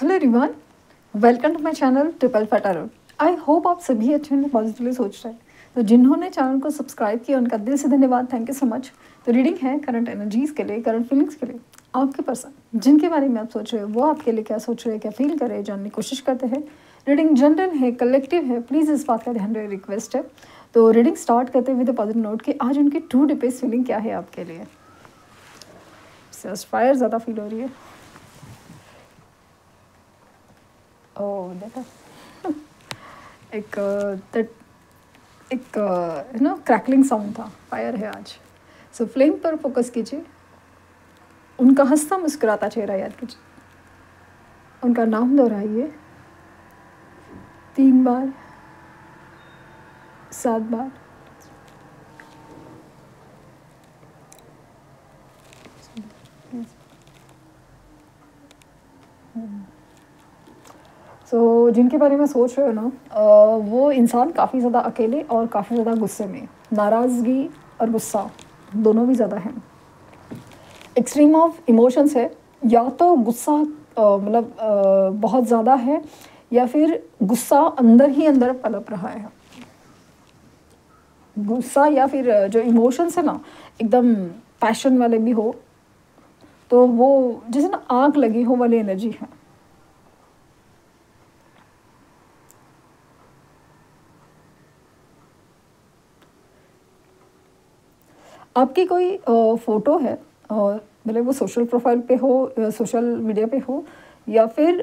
Hello everyone, welcome to my channel triple फटारो। I hope आप सभी अच्छे हैं, पॉजिटिवली सोच रहे हैं। तो जिन्होंने चैनल को सब्सक्राइब किया उनका दिल से धन्यवाद, थैंक यू सो मच। तो रीडिंग है करंट एनर्जीज़ के लिए, करंट फीलिंग्स के लिए। आपके पर्सन जिनके बारे में आप सोच रहे हो वो आपके लिए क्या सोच रहे हैं, क्या फील कर रहे हैं, जानने की कोशिश करते हैं। रीडिंग जनरल है, कलेक्टिव है, प्लीज़ इस बात का ध्यान रहे, रिक्वेस्ट है। तो रीडिंग स्टार्ट करते हुए पॉजिटिव नोट कि आज उनकी ट्रू डीपेस्ट फीलिंग क्या है आपके लिए। फायर ज़्यादा फील हो रही है। ओह देखा, एक एक क्रैकलिंग साउंड था। फायर है आज। सो फ्लेम पर फोकस कीजिए। उनका हंसता मुस्कुराता चेहरा याद कीजिए। उनका नाम दोहराइए 3 बार, 7 बार। सो जिनके बारे में सोच रहे हो ना, वो इंसान काफ़ी ज़्यादा अकेले और काफ़ी ज़्यादा गुस्से में, नाराज़गी और गुस्सा दोनों भी ज़्यादा हैं। एक्सट्रीम ऑफ इमोशंस है, या तो गुस्सा बहुत ज़्यादा है, या फिर गुस्सा अंदर ही अंदर पनप रहा है। गुस्सा या फिर जो इमोशंस है ना, एकदम पैशन वाले भी हो, तो वो जैसे ना आग लगी हो वाली एनर्जी है। आपकी कोई फ़ोटो है, मतलब वो सोशल प्रोफाइल पे हो, सोशल मीडिया पे हो, या फिर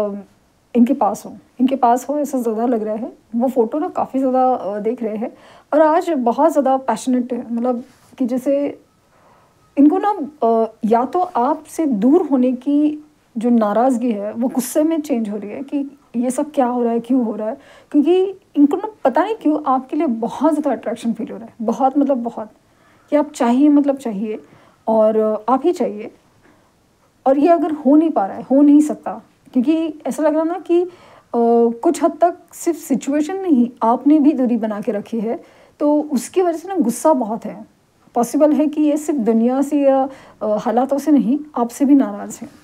इनके पास हो ऐसा ज़्यादा लग रहा है। वो फ़ोटो ना काफ़ी ज़्यादा देख रहे हैं और आज बहुत ज़्यादा पैशनेट है। मतलब कि जैसे इनको ना या तो आपसे दूर होने की जो नाराज़गी है वो गुस्से में चेंज हो रही है कि ये सब क्या हो रहा है, क्यों हो रहा है। क्योंकि इनको ना पता नहीं क्यों आपके लिए बहुत ज़्यादा अट्रैक्शन फील हो रहा है, बहुत मतलब बहुत, कि आप चाहिए मतलब चाहिए और आप ही चाहिए। और ये अगर हो नहीं पा रहा है, हो नहीं सकता, क्योंकि ऐसा लग रहा ना कि कुछ हद तक सिर्फ सिचुएशन नहीं, आपने भी दूरी बना के रखी है, तो उसकी वजह से ना गुस्सा बहुत है। पॉसिबल है कि ये सिर्फ दुनिया से या हालातों से नहीं, आपसे भी नाराज़ है।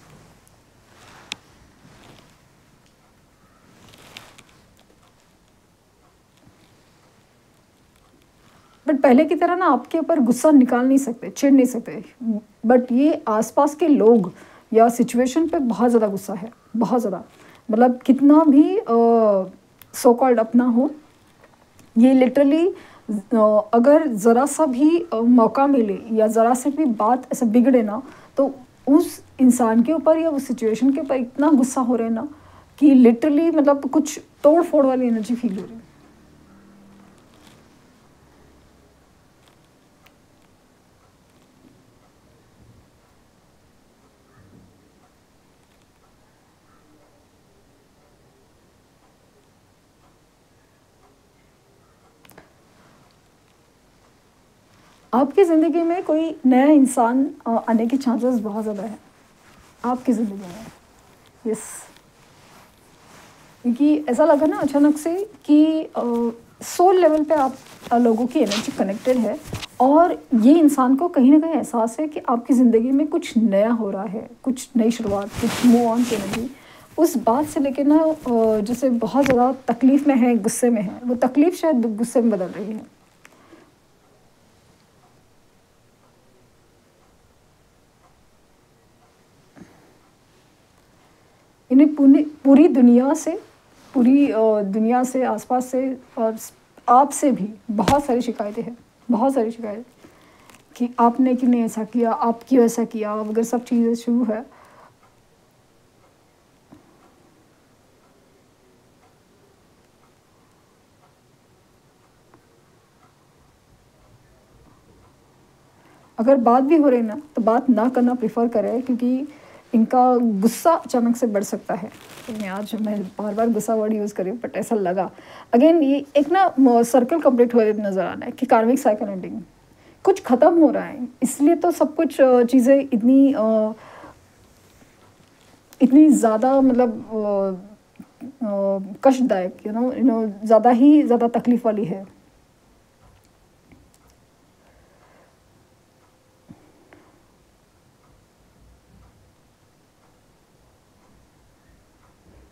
बट पहले की तरह ना आपके ऊपर गुस्सा निकाल नहीं सकते, चिढ़ नहीं सकते। बट ये आसपास के लोग या सिचुएशन पे बहुत ज़्यादा गुस्सा है, बहुत ज़्यादा। मतलब कितना भी सो कॉल्ड अपना हो, ये लिटरली अगर ज़रा सा भी मौका मिले या ज़रा से भी बात ऐसे बिगड़े ना, तो उस इंसान के ऊपर या उस सिचुएशन के ऊपर इतना गुस्सा हो रहे हैं ना कि लिटरली मतलब कुछ तोड़ फोड़ वाली एनर्जी फील हो रही है। आपकी ज़िंदगी में कोई नया इंसान आने के चांसेस बहुत ज़्यादा है आपकी ज़िंदगी में। यस, क्योंकि ऐसा लगा ना अचानक से कि सोल लेवल पे आप लोगों की एनर्जी कनेक्टेड है, और ये इंसान को कहीं ना कहीं एहसास है कि आपकी ज़िंदगी में कुछ नया हो रहा है, कुछ नई शुरुआत, कुछ मूव ऑन की एनर्जी। उस बात से लेकर ना जैसे बहुत ज़्यादा तकलीफ़ में है, गुस्से में है, वो तकलीफ़ शायद गुस्से में बदल रही है। इन्हें पूरी दुनिया से, पूरी दुनिया से, आसपास से और आपसे भी बहुत सारी शिकायतें हैं, बहुत सारी शिकायतें कि आपने क्यों नहीं ऐसा किया, आप क्यों ऐसा किया, अगर सब चीज़ें शुरू है। अगर बात भी हो रही ना, तो बात ना करना प्रेफर करें, क्योंकि इनका गुस्सा अचानक से बढ़ सकता है। तो मैं बार बार गुस्सा वर्ड यूज़ करी, बट ऐसा लगा। अगेन ये एक ना सर्कल कंप्लीट हुए नज़र आ रहा है कि कार्मिक साइकिल एंडिंग, कुछ ख़त्म हो रहा है। इसलिए तो सब कुछ चीज़ें इतनी ज़्यादा मतलब कष्टदायक, ज़्यादा ही ज़्यादा तकलीफ़ वाली है।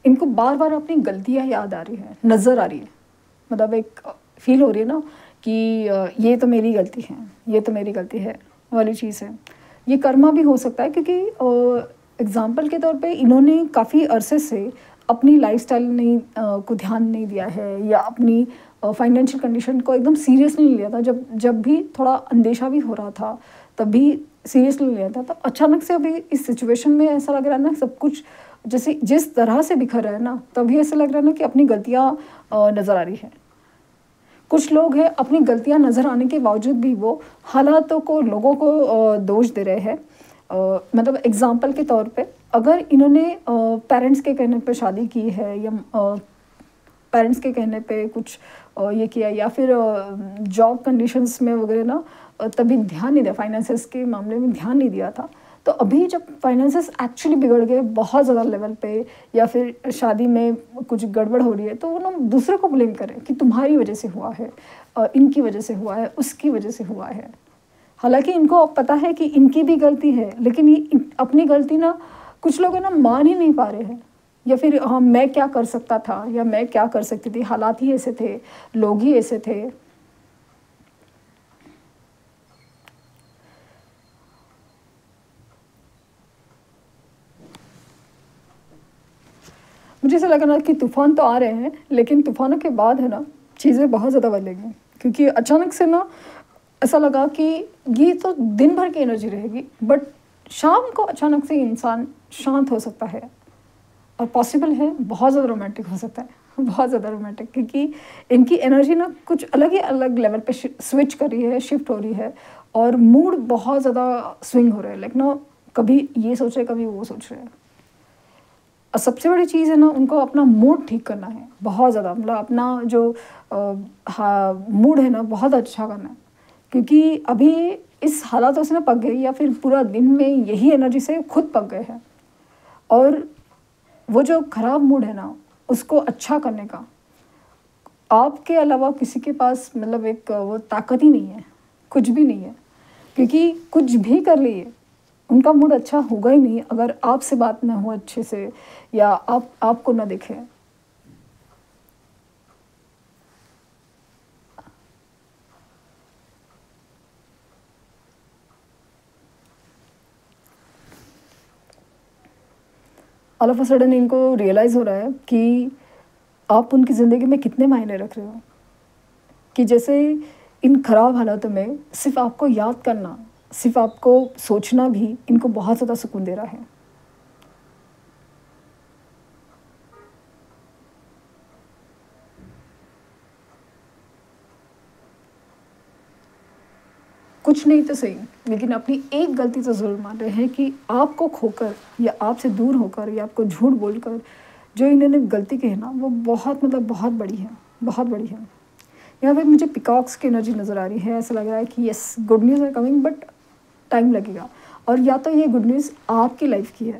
इनको बार बार अपनी गलतियाँ याद आ रही है, नज़र आ रही है। मतलब एक फील हो रही है ना कि ये तो मेरी गलती है, ये तो मेरी गलती है वाली चीज़ है। ये कर्मा भी हो सकता है, क्योंकि एग्ज़ाम्पल के तौर पे इन्होंने काफ़ी अरसे से अपनी लाइफ़स्टाइल नहीं को ध्यान नहीं दिया है, या अपनी फाइनेंशियल कंडीशन को एकदम सीरियसली नहीं लिया था। जब जब भी थोड़ा अंदेशा भी हो रहा था, तब भी सीरियसली नहीं लिया था। तो अचानक से अभी इस सिचुएशन में ऐसा लग रहा है ना, सब कुछ जैसे जिस तरह से बिखर रहा है ना, तभी ऐसा लग रहा है ना कि अपनी गलतियाँ नज़र आ रही हैं। कुछ लोग हैं अपनी गलतियाँ नज़र आने के बावजूद भी वो हालातों को, लोगों को दोष दे रहे हैं। मतलब एग्ज़ाम्पल के तौर पे, अगर इन्होंने पेरेंट्स के कहने पे शादी की है, या पेरेंट्स के कहने पे कुछ ये किया, या फिर जॉब कंडीशंस में वगैरह ना तभी ध्यान नहीं दिया, फाइनेंसेस के मामले में ध्यान नहीं दिया था, तो अभी जब फाइनेंसेस एक्चुअली बिगड़ गए बहुत ज़्यादा लेवल पे, या फिर शादी में कुछ गड़बड़ हो रही है, तो वो ना दूसरे को ब्लेम करें कि तुम्हारी वजह से हुआ है, इनकी वजह से हुआ है, उसकी वजह से हुआ है। हालांकि इनको अब पता है कि इनकी भी गलती है, लेकिन ये अपनी गलती ना कुछ लोग है ना मान ही नहीं पा रहे हैं, या फिर हाँ मैं क्या कर सकता था, या मैं क्या कर सकती थी, हालात ही ऐसे थे, लोग ही ऐसे थे। मुझे ऐसा लगा ना कि तूफ़ान तो आ रहे हैं, लेकिन तूफ़ानों के बाद है ना चीज़ें बहुत ज़्यादा बदलेंगी, क्योंकि अचानक से ना ऐसा लगा कि ये तो दिन भर की एनर्जी रहेगी, बट शाम को अचानक से इंसान शांत हो सकता है, और पॉसिबल है बहुत ज़्यादा रोमांटिक हो सकता है बहुत ज़्यादा रोमांटिक, क्योंकि इनकी एनर्जी ना कुछ अलग ही अलग लेवल पे स्विच कर रही है, शिफ्ट हो रही है, और मूड बहुत ज़्यादा स्विंग हो रहा है। लाइक ना कभी ये सोच रहे, कभी वो सोच रहे हैं। और सबसे बड़ी चीज़ है ना, उनको अपना मूड ठीक करना है बहुत ज़्यादा, मतलब अपना जो मूड है ना बहुत अच्छा करना है, क्योंकि अभी इस हालातों से ना पक गई, या फिर पूरा दिन में यही एनर्जी से खुद पक गए हैं, और वो जो ख़राब मूड है ना उसको अच्छा करने का आपके अलावा किसी के पास मतलब एक वो ताकत ही नहीं है, कुछ भी नहीं है, क्योंकि कुछ भी कर लिए उनका मूड अच्छा होगा ही नहीं अगर आपसे बात ना हो अच्छे से, या आपको ना देखें। ऑल ऑफ अ सडन इनको रियलाइज़ हो रहा है कि आप उनकी ज़िंदगी में कितने मायने रख रहे हो, कि जैसे इन ख़राब हालातों में सिर्फ़ आपको याद करना, सिर्फ़ आपको सोचना भी इनको बहुत ज़्यादा सुकून दे रहा है। कुछ नहीं तो सही, लेकिन अपनी एक गलती तो ज़रूर मान रहे हैं कि आपको खोकर, या आपसे दूर होकर, या आपको झूठ बोलकर जो इन्होंने गलती की है ना, वो बहुत मतलब बहुत बड़ी है, बहुत बड़ी है। यहाँ पे मुझे पिकॉक्स की एनर्जी नज़र आ रही है, ऐसा लग रहा है कि yes good news are coming, but time लगेगा, और या तो ये गुड न्यूज़ आपकी लाइफ की है।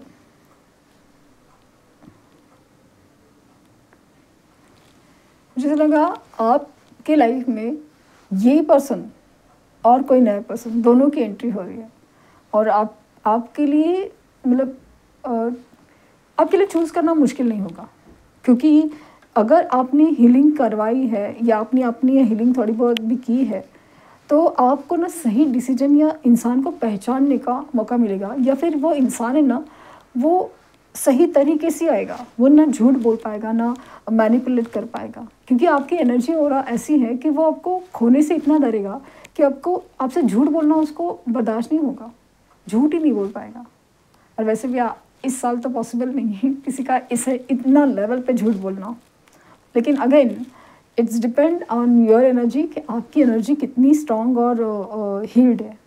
मुझे ऐसा लगा आपके लाइफ में ये पर्सन और कोई नया पर्सन दोनों की एंट्री हो रही है, और आपके लिए मतलब आपके लिए चूज़ करना मुश्किल नहीं होगा, क्योंकि अगर आपने हीलिंग करवाई है, या आपने अपनी हीलिंग थोड़ी बहुत भी की है, तो आपको ना सही डिसीजन या इंसान को पहचानने का मौका मिलेगा, या फिर वो इंसान है ना वो सही तरीके से आएगा, वो ना झूठ बोल पाएगा, ना मैनिपुलेट कर पाएगा, क्योंकि आपकी एनर्जी और ऐसी है कि वो आपको खोने से इतना डरेगा कि आपको आपसे झूठ बोलना उसको बर्दाश्त नहीं होगा, झूठ ही नहीं बोल पाएगा। और वैसे भी इस साल तो पॉसिबल नहीं है किसी का इसे इतना लेवल पे झूठ बोलना, लेकिन again it's depend on your energy कि आपकी एनर्जी कितनी स्ट्रांग और हील्ड है।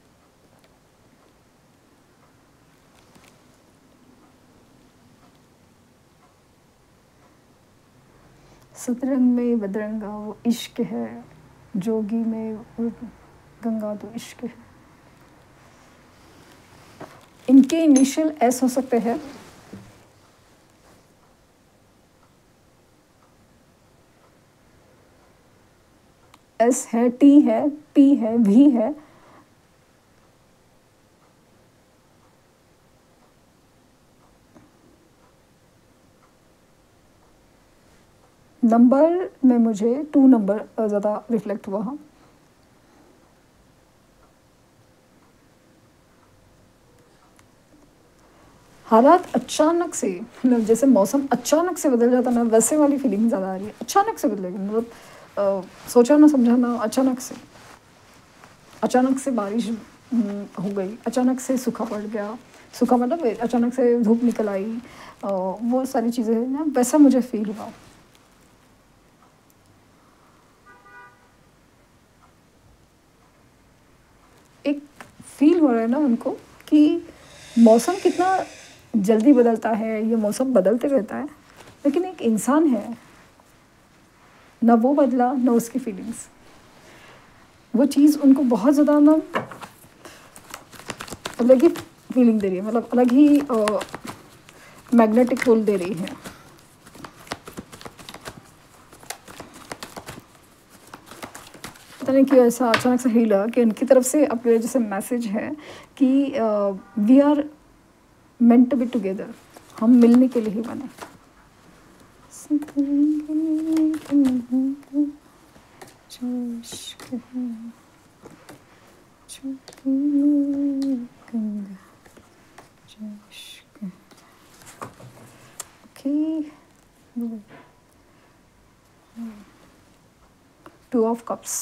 सतरंग में बदरंगा वो इश्क है, जोगी में वो गंगा तो इश्क है। इनके इनिशियल एस हो सकते हैं, एस है, टी है, पी है, वी है, नंबर में मुझे 2 नंबर ज़्यादा रिफ्लेक्ट हुआ। हालात अचानक से, मतलब जैसे मौसम अचानक से बदल जाता ना, वैसे वाली फीलिंग ज़्यादा आ रही है। अचानक से बदलेगी, मतलब सोचा ना समझा ना, अचानक से बारिश हो गई, अचानक से सूखा पड़ गया। सूखा मतलब अचानक से धूप निकल आई, वो सारी चीज़ें ना, वैसा मुझे फील हुआ। एक फील हो रहा है ना उनको कि मौसम कितना जल्दी बदलता है, ये मौसम बदलते रहता है, लेकिन एक इंसान है ना, वो बदला ना उसकी फीलिंग्स। वो चीज़ उनको बहुत ज़्यादा ना अलग ही फीलिंग दे रही है, मतलब अलग ही मैग्नेटिक रोल दे रही है। पता नहीं क्यों ऐसा अचानक से ही लगा कि उनकी तरफ से अपने जैसे मैसेज है कि we are meant to be together, हम मिलने के लिए ही बने। Okay. 2 of Cups.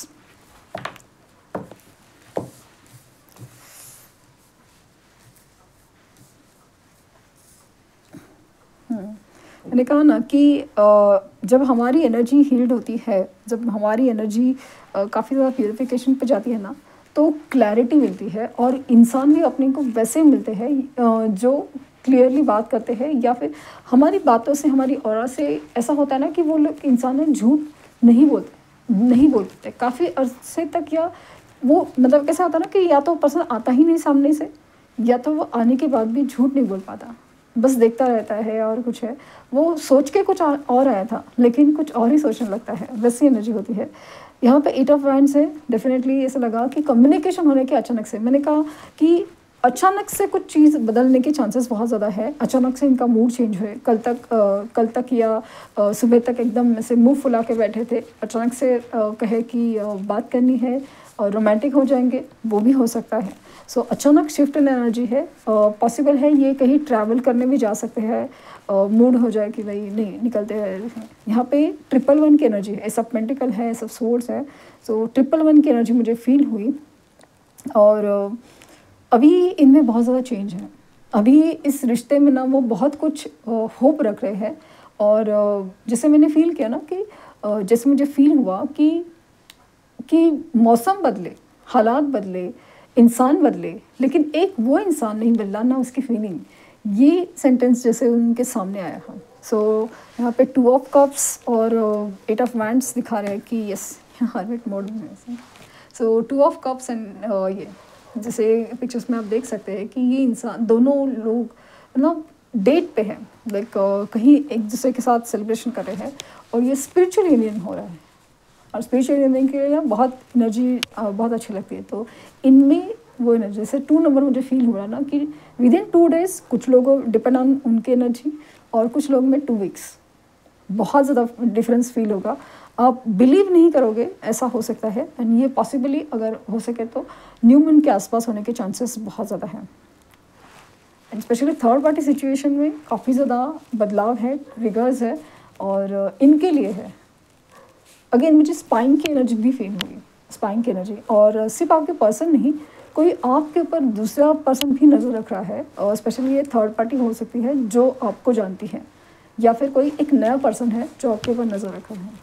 मैंने कहा ना कि जब हमारी एनर्जी हील्ड होती है, जब हमारी एनर्जी काफ़ी ज़्यादा प्यूरिफिकेशन पे जाती है ना, तो क्लैरिटी मिलती है, और इंसान भी अपने को वैसे मिलते हैं जो क्लियरली बात करते हैं, या फिर हमारी बातों से, हमारी ऑरा से ऐसा होता है ना कि वो लोग इंसान झूठ नहीं बोलते काफ़ी अरसे तक, या वो मतलब कैसा होता है ना कि या तो पर्सन आता ही नहीं सामने से, या तो वो आने के बाद भी झूठ नहीं बोल पाता, बस देखता रहता है और कुछ है, वो सोच के कुछ और आया था लेकिन कुछ और ही सोचने लगता है, वैसी एनर्जी होती है। यहाँ पे 8 ऑफ वांड्स है। डेफिनेटली ऐसा लगा कि कम्युनिकेशन होने के अचानक से, मैंने कहा कि अचानक से कुछ चीज़ बदलने के चांसेस बहुत ज़्यादा है। अचानक से इनका मूड चेंज हुए, कल तक या सुबह तक एकदम ऐसे मुँह फुला के बैठे थे, अचानक से कहे कि बात करनी है और रोमांटिक हो जाएंगे, वो भी हो सकता है। सो अचानक शिफ्ट इन एनर्जी है, पॉसिबल है ये कहीं ट्रैवल करने भी जा सकते हैं, मूड हो जाए कि भाई नहीं निकलते हैं। यहाँ पे 111 की एनर्जी है, एस ऑफ पेंटिकल है, एस ऑफ सोर्ड्स है, सो 111 की एनर्जी मुझे फील हुई। और अभी इनमें बहुत ज़्यादा चेंज है, अभी इस रिश्ते में ना वो बहुत कुछ होप रख रहे हैं। और जैसे मैंने फील किया ना कि जैसे मुझे फील हुआ कि मौसम बदले, हालात बदले, इंसान बदले, लेकिन एक वो इंसान नहीं बदला ना उसकी फीलिंग। ये सेंटेंस जैसे उनके सामने आया था। सो यहाँ पे 2 ऑफ कप्स और 8 ऑफ वैंड्स दिखा रहे हैं कि यस, हार्वेट मोड में है। सो 2 ऑफ कप्स एंड ये जैसे पिक्चर्स में आप देख सकते हैं कि ये इंसान, दोनों लोग ना डेट पे हैं, लाइक कहीं एक दूसरे के साथ सेलिब्रेशन कर रहे हैं, और ये स्पिरिचुअल यूनियन हो रहा है। और स्पिरिचुअल यूनियन के लिए बहुत एनर्जी बहुत अच्छी लगती है। तो इनमें वो एनर्जी, जैसे 2 नंबर मुझे फील हो रहा ना कि विद इन 2 डेज़ कुछ लोगों डिपेंड ऑन उनकी एनर्जी, और कुछ लोग में 2 वीक्स बहुत ज़्यादा डिफरेंस फील होगा। आप बिलीव नहीं करोगे, ऐसा हो सकता है। एंड ये पॉसिबली अगर हो सके तो न्यू मून के आसपास होने के चांसेस बहुत ज़्यादा हैं। And specially third party situation में काफ़ी ज़्यादा बदलाव है, ट्रिगर्स है, और इनके लिए है। अगेन मुझे स्पाइन की एनर्जी भी फील हुई, स्पाइन की एनर्जी, और सिर्फ आपके पर्सन नहीं, कोई आपके ऊपर दूसरा पर्सन भी नज़र रख रहा है, और स्पेशली ये थर्ड पार्टी हो सकती है जो आपको जानती है, या फिर कोई एक नया पर्सन है जो आपके ऊपर नज़र रख रहा है।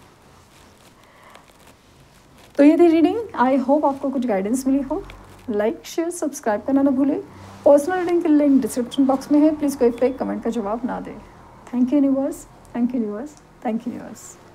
तो ये थी रीडिंग। आई होप आपको कुछ गाइडेंस मिली हो। लाइक, शेयर, सब्सक्राइब करना ना भूलें। पर्सनल रीडिंग के लिंक डिस्क्रिप्शन बॉक्स में है, प्लीज़ कोई फेक कमेंट का जवाब ना दें। Thank you universe, thank you universe, thank you universe.